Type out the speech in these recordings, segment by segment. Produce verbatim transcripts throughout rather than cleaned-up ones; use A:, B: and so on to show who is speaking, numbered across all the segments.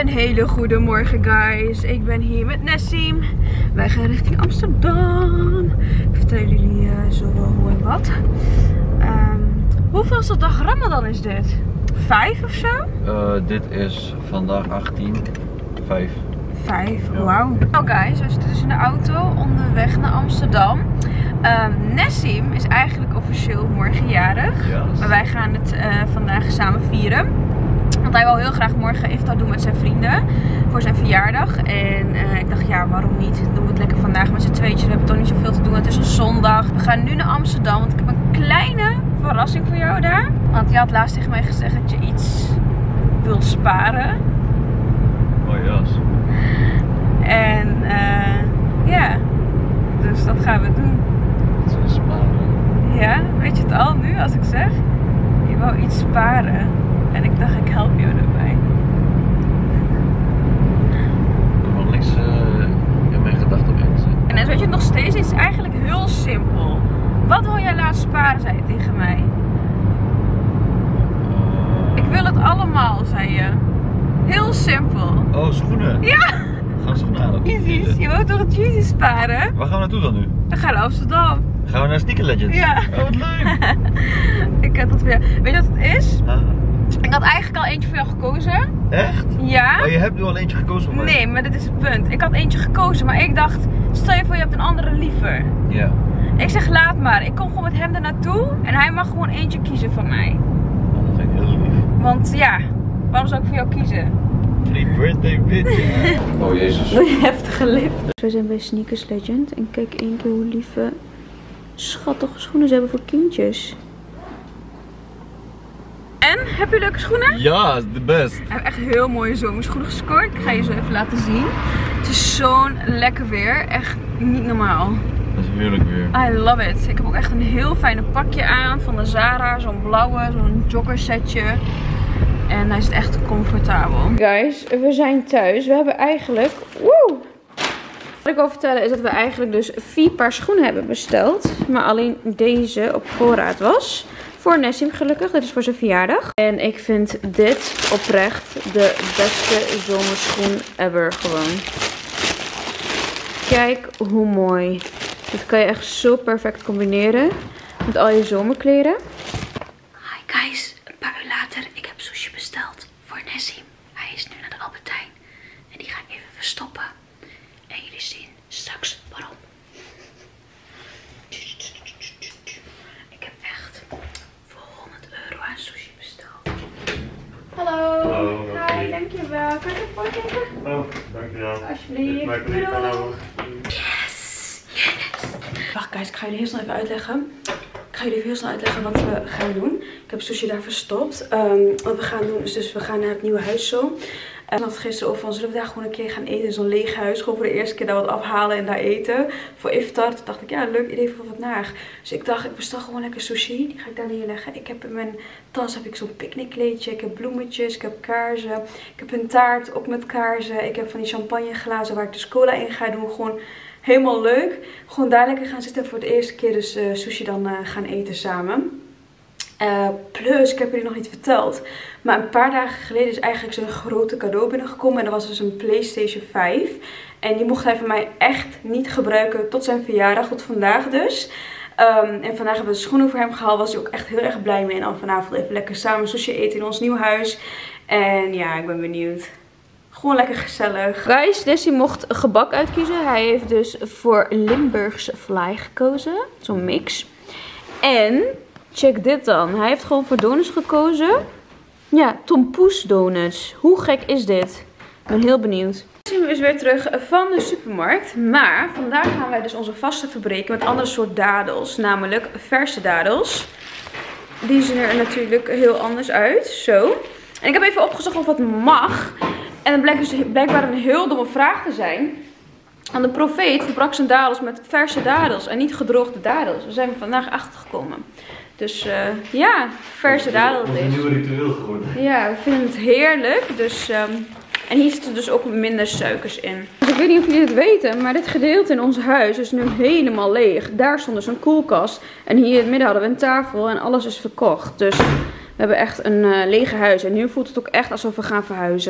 A: Een hele goede morgen guys. Ik ben hier met Nessim. Wij gaan richting Amsterdam. Ik vertel jullie uh, zo wel hoe en wat. Um, hoeveelste dag Ramadan is dit? Vijf of zo?
B: Uh, dit is vandaag achttien. Vijf.
A: Vijf, ja. Wauw. Nou guys, we zitten dus in de auto onderweg naar Amsterdam. Um, Nessim is eigenlijk officieel morgen jarig. Ja, maar wij gaan het uh, vandaag samen vieren. Want hij wil heel graag morgen iftar doen met zijn vrienden voor zijn verjaardag. En uh, ik dacht, ja, waarom niet? Doen we het lekker vandaag met z'n tweetjes. We hebben toch niet zoveel te doen. Het is een zondag. We gaan nu naar Amsterdam, want ik heb een kleine verrassing voor jou daar. Want je had laatst tegen mij gezegd dat je iets wilt sparen.
B: Oh jas.
A: En uh, ja, dus dat gaan we doen.
B: Wat is sparen?
A: Ja, weet je het al nu als ik zeg? Je wou iets sparen. En ik dacht, ik help jou erbij.
B: Ik heb nog niks uh, in mijn gedachten op ingezet.
A: En weet je het nog steeds? Het is eigenlijk heel simpel. Wat wil jij laten sparen, zei je tegen mij? Uh... Ik wil het allemaal, zei je. Heel simpel.
B: Oh, schoenen?
A: Ja!
B: Gaan we schoenen halen?
A: Yeezys. Je wilt toch een Yeezys sparen?
B: Waar gaan we naartoe dan nu?
A: We gaan naar Amsterdam.
B: Gaan we naar Sneaker Legends?
A: Ja.
B: Oh, wat leuk!
A: Ik heb dat weer. Weet je wat het is?
B: Huh?
A: Ik had eigenlijk al eentje voor jou gekozen.
B: Echt?
A: Ja.
B: Oh, je hebt nu al eentje gekozen voor mij?
A: Nee, maar dit is het punt. Ik had eentje gekozen, maar ik dacht, stel je voor je hebt een andere liever.
B: Ja.
A: Ik zeg, laat maar. Ik kom gewoon met hem er naartoe en hij mag gewoon eentje kiezen van mij.
B: Oh, dat vind ik heel lief.
A: Want ja, waarom zou ik voor jou kiezen?
B: Free birthday bitch. Oh jezus.
A: Een heftige lip. We zijn bij Sneakers Legend en kijk één keer hoe lieve, schattige schoenen ze hebben voor kindjes. En, heb je leuke schoenen?
B: Ja, de best.
A: Ik heb echt heel mooie zomerschoenen gescoord. Ik ga je zo even laten zien. Het is zo'n lekker weer. Echt niet normaal.
B: Dat is heerlijk weer.
A: I love it. Ik heb ook echt een heel fijne pakje aan van de Zara. Zo'n blauwe, zo'n joggersetje. En hij is echt comfortabel. Guys, we zijn thuis. We hebben eigenlijk... Woe! Wat ik wil vertellen is dat we eigenlijk dus vier paar schoenen hebben besteld. Maar alleen deze op voorraad was. Voor Nessim gelukkig, dit is voor zijn verjaardag. En ik vind dit oprecht de beste zomerschoen ever gewoon. Kijk hoe mooi. Dit kan je echt zo perfect combineren met al je zomerkleren. Hi guys, een paar uur later. Ik heb sushi besteld voor Nessim. Hij is nu naar de Albertijn. En die ga ik even verstoppen. En jullie zien straks waarom. Ik heb echt voor honderd euro aan sushi besteld. Hallo.
B: Hallo.
A: Hi, dankjewel. Kan ik even voorgeven?
B: Oh, dankjewel.
A: Alsjeblieft. Doei. Yes. Yes. Wacht guys, ik ga jullie heel snel even uitleggen. Ik ga jullie even heel snel uitleggen wat we gaan doen. Ik heb sushi daar verstopt. Um, wat we gaan doen is dus we gaan naar het nieuwe huis zo. En ik had gisteren over van, zullen we daar gewoon een keer gaan eten in zo'n leeg huis. Gewoon voor de eerste keer daar wat afhalen en daar eten. Voor iftar. Toen dacht ik, ja, leuk idee voor wat naar. Dus ik dacht, ik bestel gewoon lekker sushi. Die ga ik daar neerleggen. Ik heb in mijn tas heb ik zo'n picknickkleedje. Ik heb bloemetjes. Ik heb kaarsen. Ik heb een taart, ook met kaarsen. Ik heb van die champagneglazen waar ik dus cola in ga doen. Gewoon helemaal leuk. Gewoon daar lekker gaan zitten. Voor de eerste keer dus uh, sushi dan uh, gaan eten samen. Uh, plus, ik heb jullie nog niet verteld, maar een paar dagen geleden is eigenlijk zo'n grote cadeau binnengekomen. En dat was dus een PlayStation vijf. En die mocht hij van mij echt niet gebruiken tot zijn verjaardag, tot vandaag dus. Um, en vandaag hebben we de schoenen voor hem gehaald. Was hij ook echt heel erg blij mee. En dan vanavond even lekker samen sushi eten in ons nieuw huis. En ja, ik ben benieuwd. Gewoon lekker gezellig. Guys, Nessim mocht gebak uitkiezen. Hij heeft dus voor Limburgse vlaai gekozen. Zo'n mix. En... check dit dan. Hij heeft gewoon voor donuts gekozen. Ja, tompoes donuts. Hoe gek is dit? Ik ben heel benieuwd. Nessim is weer terug van de supermarkt. Maar vandaag gaan wij dus onze vasten verbreken met andere soort dadels. Namelijk verse dadels. Die zien er natuurlijk heel anders uit. Zo. En ik heb even opgezocht of wat mag. En het blijkt dus blijkbaar een heel domme vraag te zijn. Want de profeet verbrak zijn dadels met verse dadels. En niet gedroogde dadels. Daar zijn we vandaag achter gekomen. Dus uh, ja, verse dadel het is.
B: een nieuw ritueel geworden.
A: Ja, we vinden het heerlijk. Dus, um, en hier zitten dus ook minder suikers in. Dus ik weet niet of jullie het weten, maar dit gedeelte in ons huis is nu helemaal leeg. Daar stond dus een koelkast. En hier in het midden hadden we een tafel en alles is verkocht. Dus we hebben echt een uh, lege huis. En nu voelt het ook echt alsof we gaan verhuizen.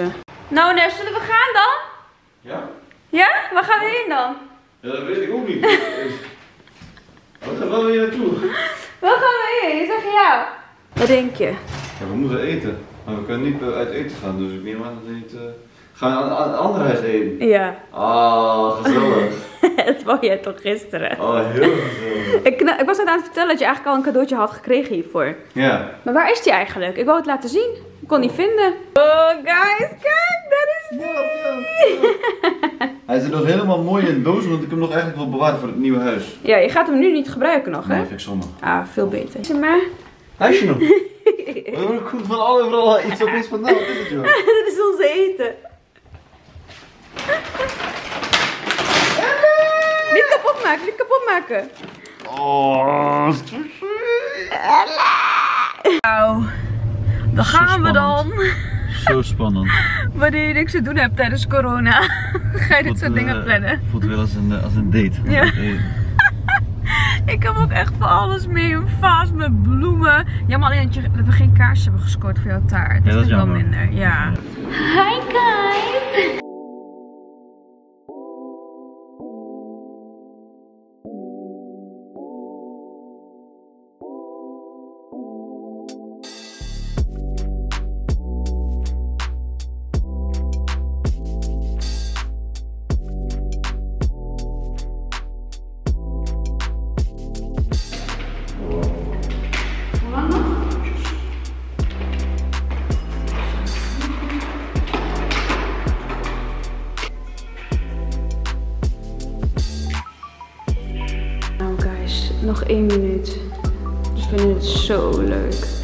A: Nou Nes, zullen we gaan dan?
B: Ja?
A: Ja? Waar gaan we heen dan?
B: Ja, dat weet ik ook niet. We gaan wel weer naartoe.
A: Waar gaan we heen? Ik zeg jou. Wat denk je?
B: Ja, we moeten eten. Maar we kunnen niet uit eten gaan, dus ik neem aan dat we niet... Uh... Gaan we aan een ander huis eten?
A: Ja.
B: Ah, gezellig.
A: Dat wou jij toch gisteren?
B: Oh, heel gezellig.
A: Ik, ik was net aan het vertellen dat je eigenlijk al een cadeautje had gekregen hiervoor.
B: Ja.
A: Maar waar is die eigenlijk? Ik wou het laten zien. Ik kon niet vinden. Oh guys, kijk, dat is die.
B: Hij zit nog helemaal mooi in de doos, want ik heb hem nog eigenlijk wel bewaard voor het nieuwe huis.
A: Ja, je gaat hem nu niet gebruiken nog, hè?
B: Nee, vind ik zonde.
A: Ah, veel beter. Zie maar.
B: Huisje nog. We hebben ook goed van alle overal iets op iets van, nou, wat is het joh?
A: Dat is ons eten. Niet kapot maken, niet kapot maken.
B: Oh,
A: Nou, dan gaan we dan.
B: Zo spannend.
A: Wanneer je niks te doen hebt tijdens corona, ga je dit soort dingen plannen.
B: Voelt wel als een, als een date.
A: Ja. Ik heb ook echt van alles mee, een vaas met bloemen. Jammer alleen dat, je, dat we geen kaars hebben gescoord voor jouw taart. Dat,
B: ja, dat is
A: wel
B: jammer.
A: minder. Ja. Hi guys! Nou guys, nog één minuut. Ik vind het zo leuk.